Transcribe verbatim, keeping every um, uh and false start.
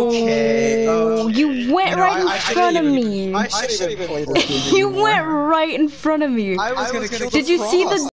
Okay. Oh, Um, you went you know, right I, in I front of even, me. I shouldn't even play this game You anymore. went right in front of me. I was gonna kill Did you see the